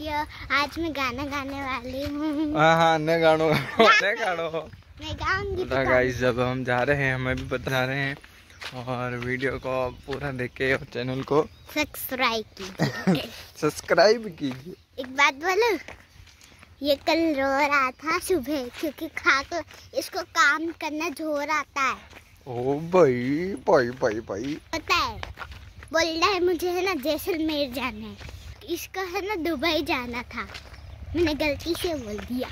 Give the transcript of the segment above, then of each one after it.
Video. आज मैं गाना गाने वाली हूँ। हाँ ने गानो मैं गाऊंगी तो गाइस जब हम जा रहे हैं हमें भी बता रहे हैं और वीडियो को पूरा देखे और चैनल को सब्सक्राइब कीजिए। सब्सक्राइब कीजिए। एक बात बोलूं, ये कल रो रहा था सुबह क्योंकि खाकर इसको काम करना जोर आता है। ओ भाई भाई भाई भाई पता है, बोल रहा है मुझे है ना जैसलमेर जाना है, इसका है ना दुबई जाना था, मैंने गलती से बोल दिया।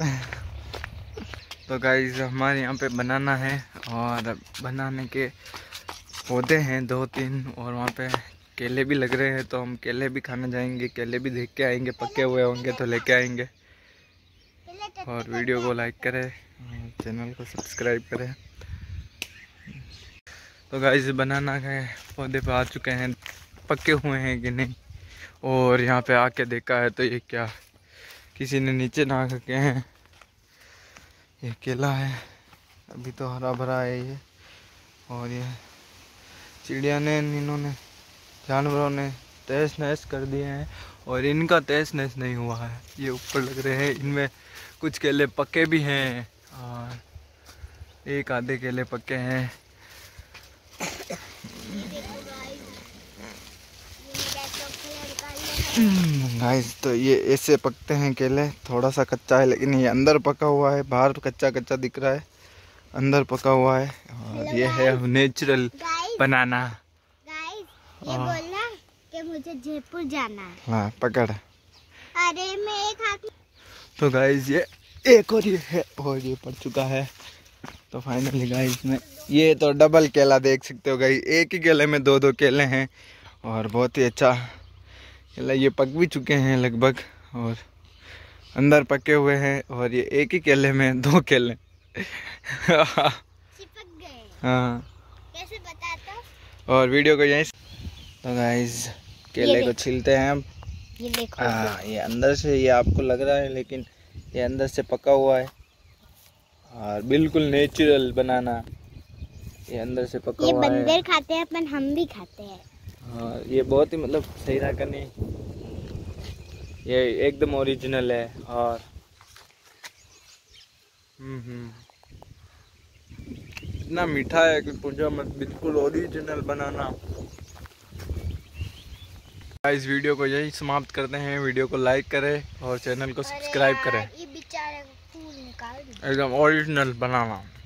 तो गाइस हमारे यहाँ पे बनाना है और बनाने के पौधे हैं 2-3 और वहाँ पे केले भी लग रहे हैं, तो हम केले भी खाने जाएंगे, केले भी देख के आएंगे, पके हुए होंगे तो लेके आएंगे। और वीडियो को लाइक करें, चैनल को सब्सक्राइब करें। तो गाइस बनाना के पौधे पे आ चुके हैं, पके हुए हैं कि नहीं। और यहाँ पे आके देखा है तो ये क्या किसी ने नीचे ना रखे हैं। ये केला है, अभी तो हरा भरा है ये। और ये चिड़िया ने इन्होंने जानवरों ने तहस नहस कर दिए हैं और इनका तहस नहस नहीं हुआ है। ये ऊपर लग रहे हैं, इनमें कुछ केले पके भी हैं और एक आधे केले पके हैं। गाइस तो ये ऐसे पकते हैं केले, थोड़ा सा कच्चा है लेकिन ये अंदर पका हुआ है, बाहर कच्चा कच्चा दिख रहा है, अंदर पका हुआ है। और ये है नेचुरल बनाना। गाइस ये बोलना कि मुझे जयपुर जाना है। हाँ पकड़। अरे मैं एक हाथ। तो गाइस ये एक और ये है और ये पड़ चुका है। तो फाइनली गाइस में ये तो डबल केला देख सकते हो गाइस, एक ही केले में 2-2 केले हैं और बहुत ही अच्छा केला। ये पक भी चुके हैं लगभग और अंदर पके हुए हैं और ये एक ही केले में 2 केले। चिपक गए। हाँ कैसे बताता? और वीडियो को यहीं। तो गाइस केले को छीलते हैं हम। ये देखो। हाँ ये अंदर से ये आपको लग रहा है लेकिन ये अंदर से पका हुआ है और बिल्कुल नेचुरल बनाना। ये अंदर से पका हुआ है। ये बंदर खाते हैं अपन, हम भी खाते हैं। हाँ ये बहुत ही मतलब सही रहा नहीं, ये एकदम ओरिजिनल है। और इतना मीठा है कि पूछो मत, बिल्कुल ओरिजिनल बनाना। इस वीडियो को यही समाप्त करते हैं। वीडियो को लाइक करें और चैनल को सब्सक्राइब करें। ये बेचारे फूल निकाल एकदम ओरिजिनल बनाना।